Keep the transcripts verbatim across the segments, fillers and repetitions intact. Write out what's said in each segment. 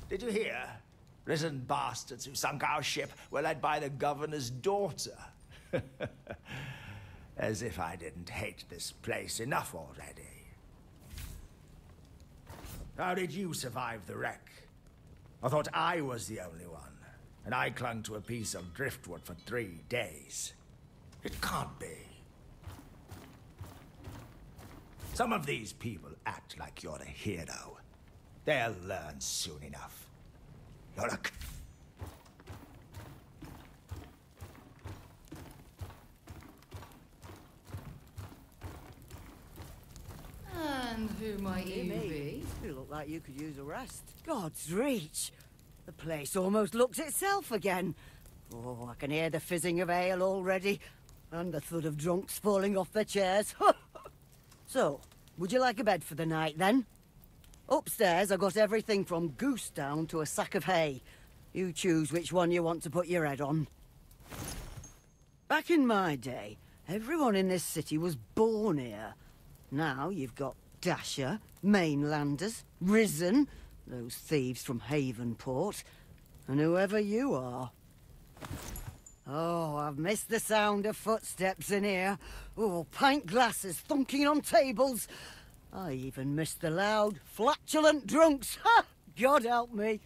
Did you hear? Risen bastards who sunk our ship were led by the governor's daughter. As if I didn't hate this place enough already. How did you survive the wreck? I thought I was the only one, and I clung to a piece of driftwood for three days. It can't be. Some of these people act like you're a hero. They'll learn soon enough. Look. And who might you be? You look like you could use a rest. God's reach! The place almost looks itself again. Oh, I can hear the fizzing of ale already, and the thud of drunks falling off their chairs. So, would you like a bed for the night, then? Upstairs, I got everything from goose down to a sack of hay. You choose which one you want to put your head on. Back in my day, everyone in this city was born here. Now you've got Dasher, Mainlanders, Risen, those thieves from Havenport, and whoever you are. Oh, I've missed the sound of footsteps in here. Oh, pint glasses thunking on tables. I even missed the loud, flatulent drunks. Ha! God help me.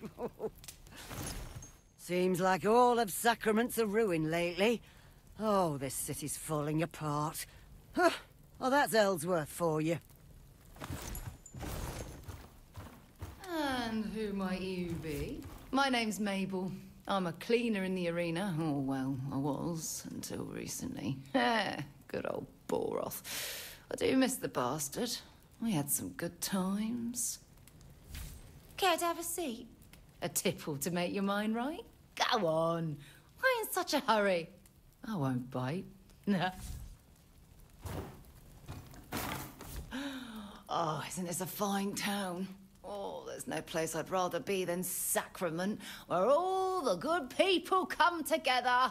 Seems like all of Sacrament's a ruin lately. Oh, this city's falling apart. Huh. Oh, that's Ellsworth for you. And who might you be? My name's Mabel. I'm a cleaner in the arena. Oh, well, I was, until recently. Good old Boroth. I do miss the bastard. We had some good times. Care to have a seat? A tipple to make your mind right? Go on. Why in such a hurry? I won't bite. Nah. Oh, isn't this a fine town? Oh, there's no place I'd rather be than Sacrament, where all the good people come together.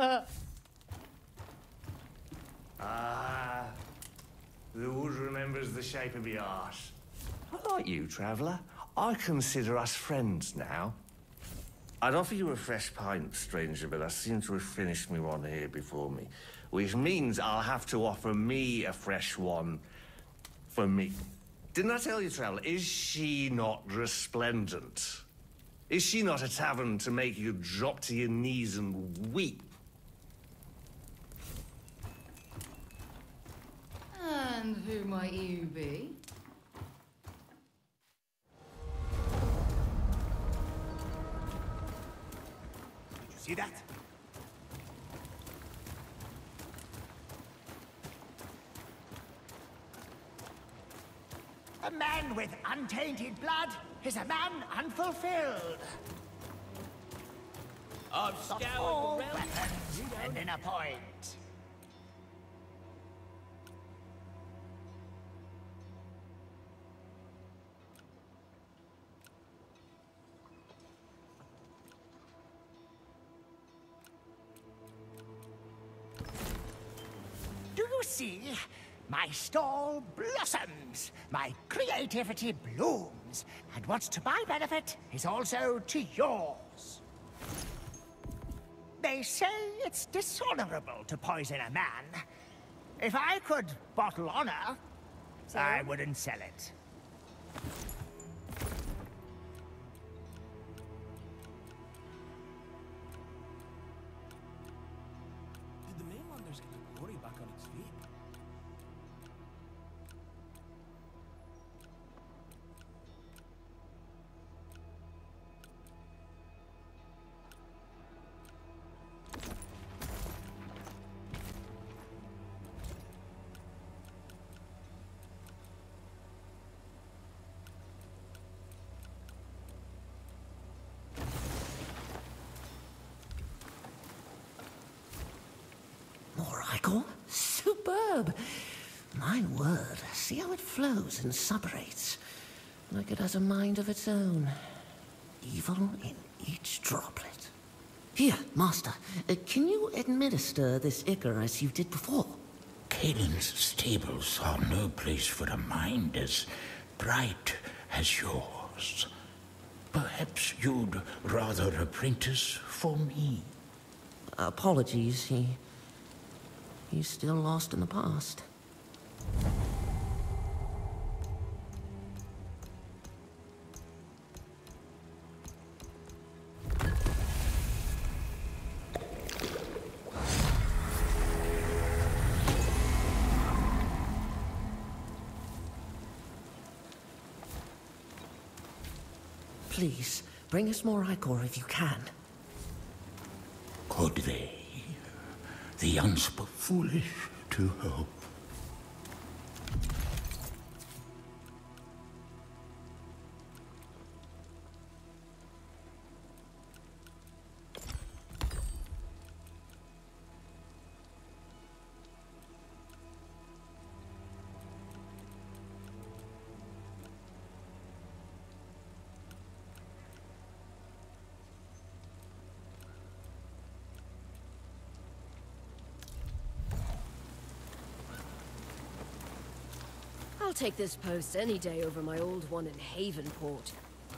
Ah, the wood remembers the shape of the arse. I like you, traveller. I consider us friends now. I'd offer you a fresh pint, stranger, but I seem to have finished me one here before me, which means I'll have to offer me a fresh one for me. Didn't I tell you, traveller, is she not resplendent? Is she not a tavern to make you drop to your knees and weep? And who might you be? Did you see that? A man with untainted blood is a man unfulfilled. I've scoured All the realm. weapons end in a point. Do you see? My stall blossoms, my creativity blooms, and what's to my benefit is also to yours. They say it's dishonorable to poison a man. If I could bottle honor, So? I wouldn't sell it. Did the mainlanders get the glory back on its feet? More Icor? Superb! My word, see how it flows and suppurates. Like it has a mind of its own. Evil in each droplet. Here, Master, uh, can you administer this ichor as you did before? Kaelin's stables are no place for a mind as bright as yours. Perhaps Perhaps you'd rather apprentice for me. Apologies, he... he's still lost in the past. Please, bring us more ichor if you can. Could they? The unsp foolish to hope. I'll take this post any day over my old one in Havenport.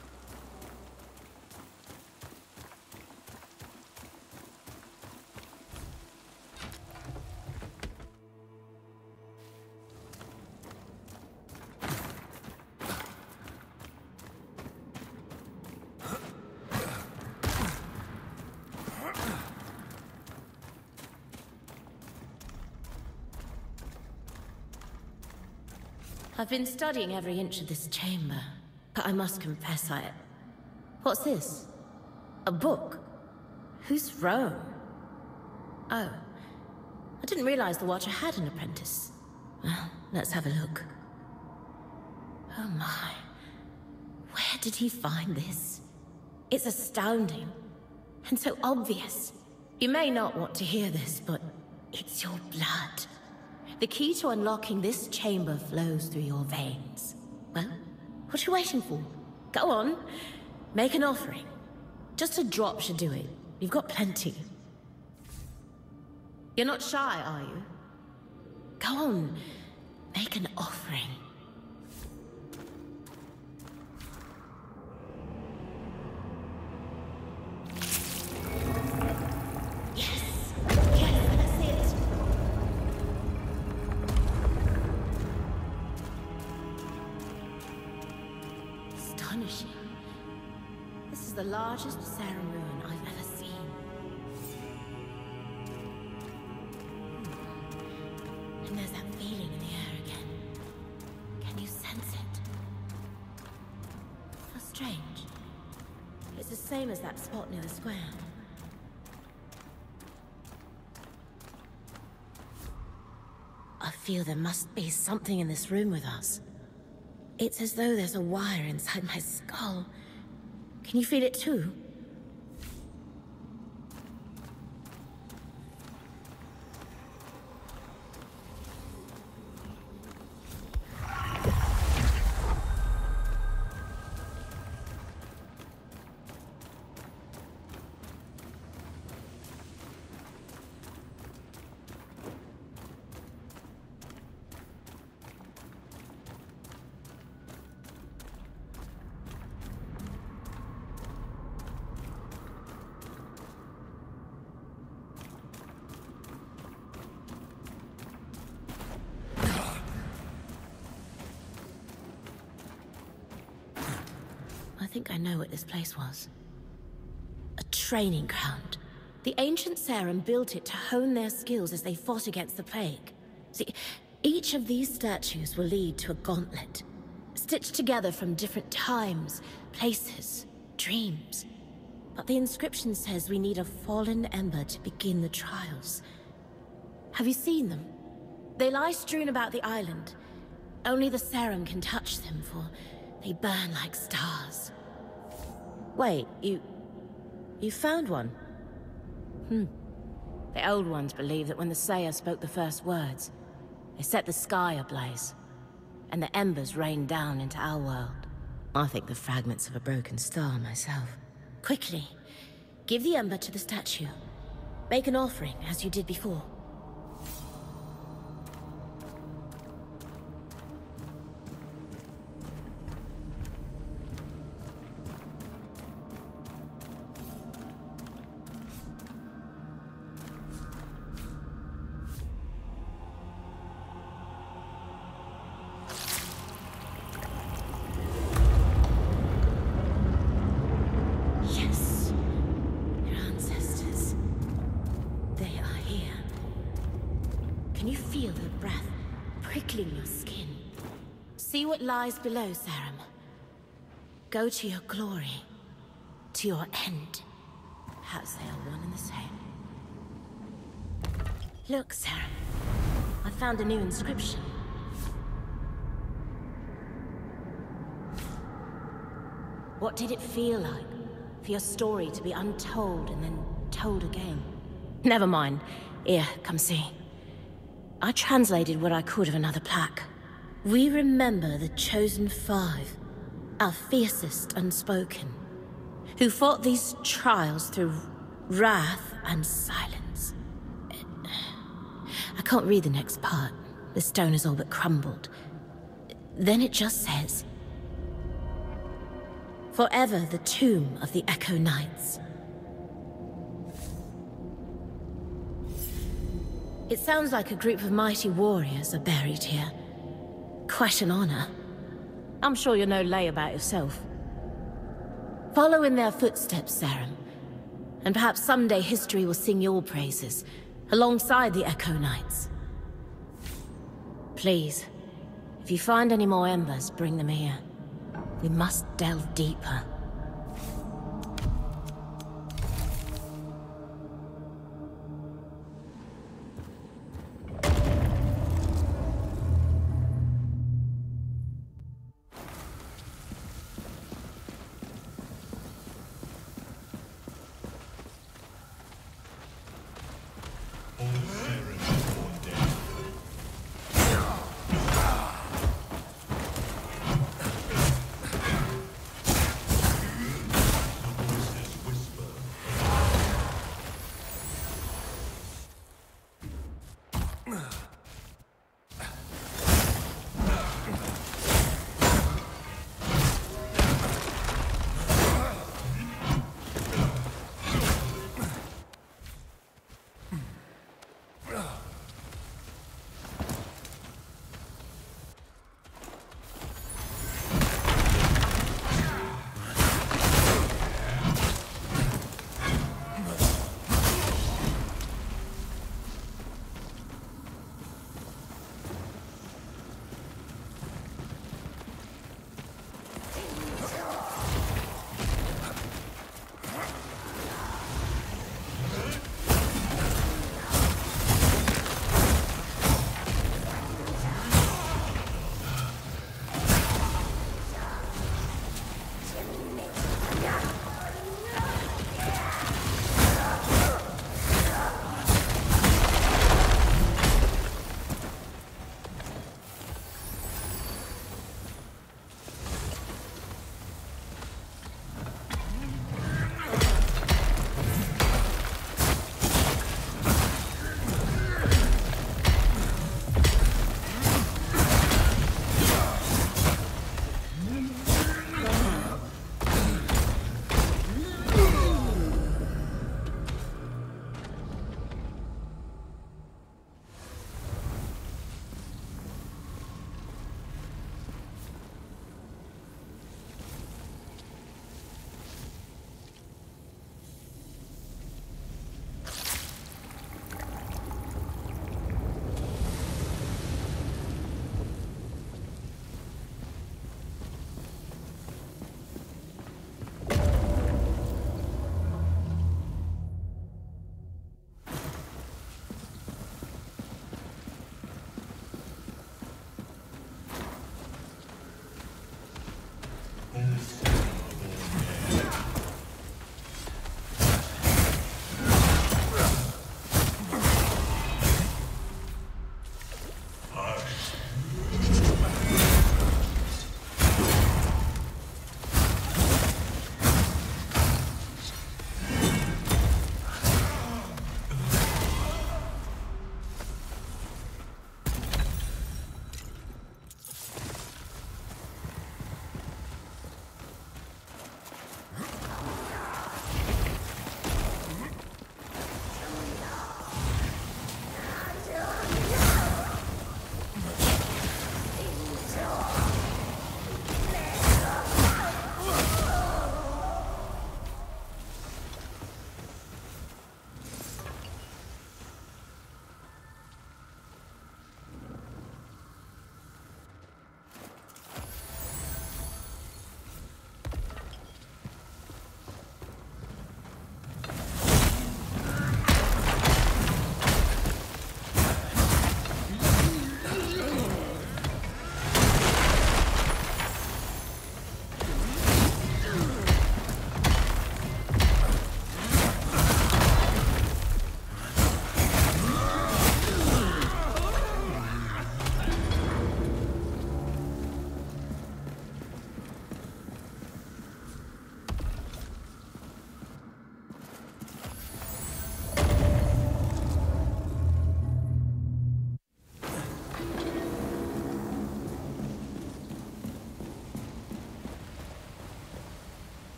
I've been studying every inch of this chamber, but I must confess I... What's this? A book? Who's Rome? Oh. I didn't realize the Watcher had an apprentice. Well, let's have a look. Oh my. Where did he find this? It's astounding. And so obvious. You may not want to hear this, but it's your blood. The key to unlocking this chamber flows through your veins. Well, what are you waiting for? Go on. Make an offering. Just a drop should do it. You've got plenty. You're not shy, are you? Go on. Make an offering. This is the largest Sarum ruin I've ever seen. And there's that feeling in the air again. Can you sense it? How strange. It's the same as that spot near the square. I feel there must be something in this room with us. It's as though there's a wire inside my skull. Can you feel it too? I think I know what this place was. A training ground. The ancient Sarum built it to hone their skills as they fought against the plague. See, each of these statues will lead to a gauntlet, stitched together from different times, places, dreams. But the inscription says we need a fallen ember to begin the trials. Have you seen them? They lie strewn about the island. Only the Sarum can touch them, for they burn like stars. Wait, you... you found one? Hmm. The old ones believe that when the Sayer spoke the first words, they set the sky ablaze, and the embers rained down into our world. I think the fragments of a broken star myself. Quickly, give the ember to the statue. Make an offering, as you did before. breath, prickling your skin. See what lies below, Sarum. Go to your glory, to your end. Perhaps they are one and the same. Look, Sarum. I found a new inscription. What did it feel like for your story to be untold and then told again? Never mind. Here, come see. I translated what I could of another plaque. We remember the Chosen Five, our fiercest unspoken, who fought these trials through wrath and silence. I can't read the next part. The stone is all but crumbled. Then it just says, "Forever the tomb of the Echo Knights." It sounds like a group of mighty warriors are buried here. Quite an honor. I'm sure you're no lay about yourself. Follow in their footsteps, Sarum, and perhaps someday history will sing your praises, alongside the Echo Knights. Please, if you find any more embers, bring them here. We must delve deeper.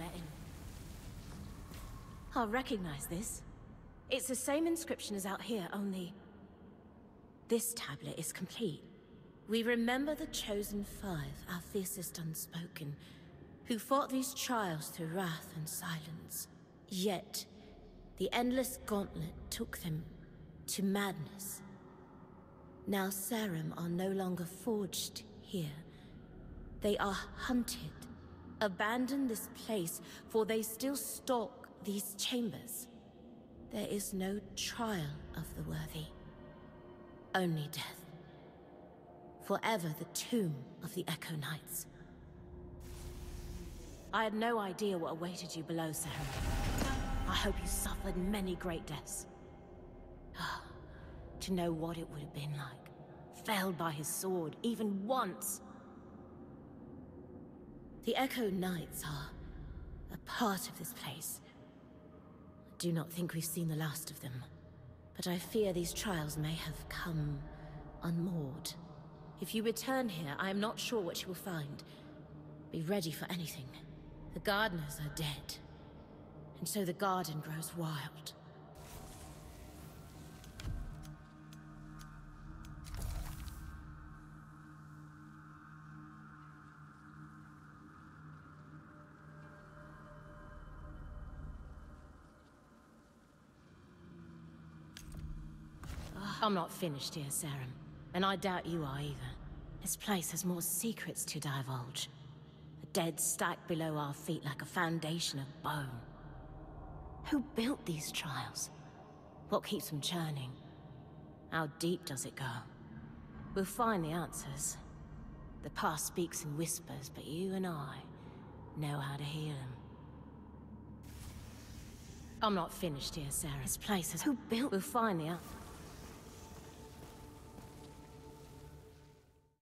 let in. I'll recognize this. It's the same inscription as out here, only... this tablet is complete. We remember the Chosen Five, our fiercest unspoken, who fought these trials through wrath and silence. Yet, the endless gauntlet took them to madness. Now Sarum are no longer forged here. They are hunted. Abandon this place, for they still stalk these chambers. There is no trial of the worthy. Only death. Forever the tomb of the Echo Knights. I had no idea what awaited you below, Sarum. I hope you suffered many great deaths. To know what it would have been like. Failed by his sword, even once. The Echo Knights are a part of this place. I do not think we've seen the last of them. But I fear these trials may have come unmoored. If you return here, I am not sure what you will find. Be ready for anything. The gardeners are dead. And so the garden grows wild. I'm not finished here, Sarum. And I doubt you are either. This place has more secrets to divulge. The dead stacked below our feet like a foundation of bone. Who built these trials? What keeps them churning? How deep does it go? We'll find the answers. The past speaks in whispers, but you and I know how to hear them. I'm not finished here, Sarah. This place has... Who built... We'll find the answers.